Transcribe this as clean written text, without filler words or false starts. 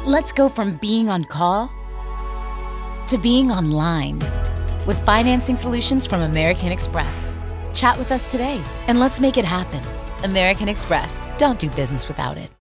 Let's go from being on call to being online with financing solutions from American Express. Chat with us today and let's make it happen. American Express. Don't do business without it.